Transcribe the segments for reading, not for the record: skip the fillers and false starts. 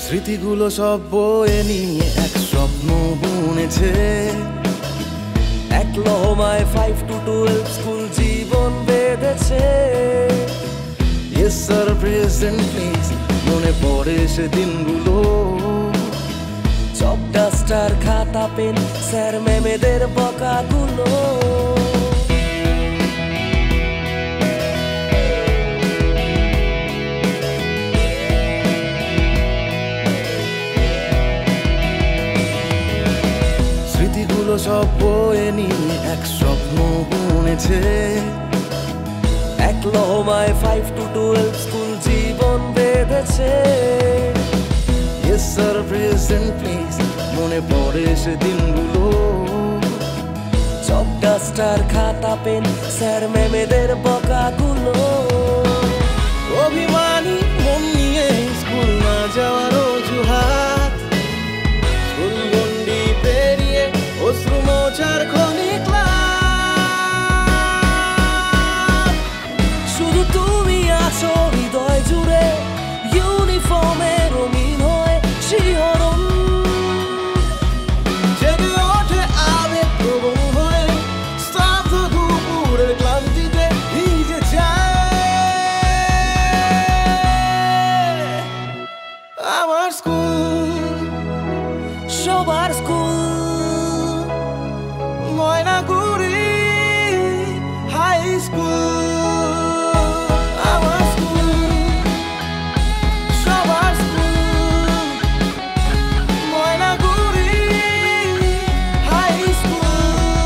স্মৃতিগুলো সব বয়ে নিয়ে এক স্বপ্ন বুনেছে। এক লহমায় 5 to 12 স্কুল জীবন বেঁধেছে। Yes sir, present please, মনে পড়ে সে দিনগুলো। চক ডাস্টার, খাতা পেন, স্যার ম্যামেদের বকাগুলো। স্মৃতিগুলো সব বয়ে নিয়ে এক স্বপ্ন বুনেছে। এক লহমায় 5 to 12 স্কুল জীবন বেঁধেছে। Yes sir, present please, মনে পড়ে সে দিনগুলো। চক ডাস্টার, খাতা পেন, স্যার ম্যামেদের বকাগুলো। অভিমানী মন নিয়ে স্কুল না যাওয়ার অজুহাত, স্কুল গন্ডি পেরিয়ে অশ্রু মোছার ক্ষণিক লাভ। শুধু তুমি আছো হৃদয় জুড়ে, ইউনিফর্মের রঙিন হয়ে শিহরণ। জেগে ওঠে আবেগ প্রবণ হয়ে, স্তব্ধ দুপুরের ক্লান্তিতে ভিজে যায় আমার স্কুল। সবার স্কুল ময়নাগুড়ি হাই স্কুল, আমার স্কুল, সবার স্কুল, ময়নাগুড়ি হাই স্কুল।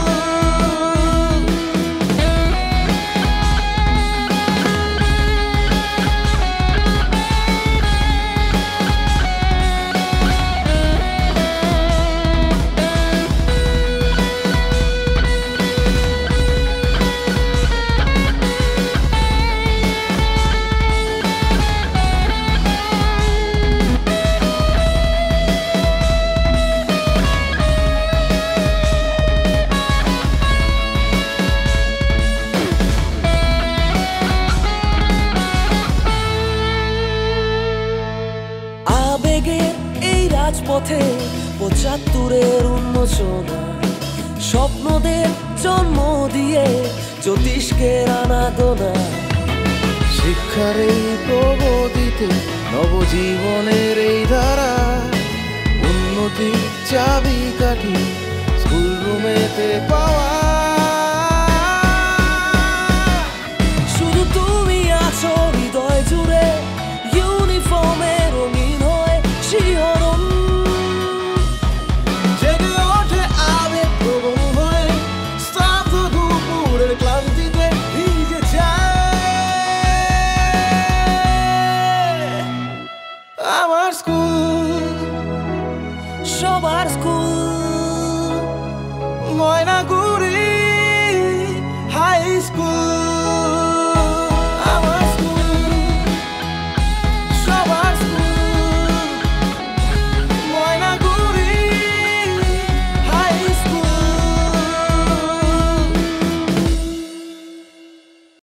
আবেগের এই রাজপথে 75-এর উন্মোচনা, স্বপ্নদের জন্ম দিয়ে জ্যোতিষ্কের আনাগোনা। শিক্ষার এই প্রগতিতে নবজীবনের এই ধারা, উন্নতির চাবিকাঠি স্কুল রুমেতে পাওয়া। শুধু তুমি আছো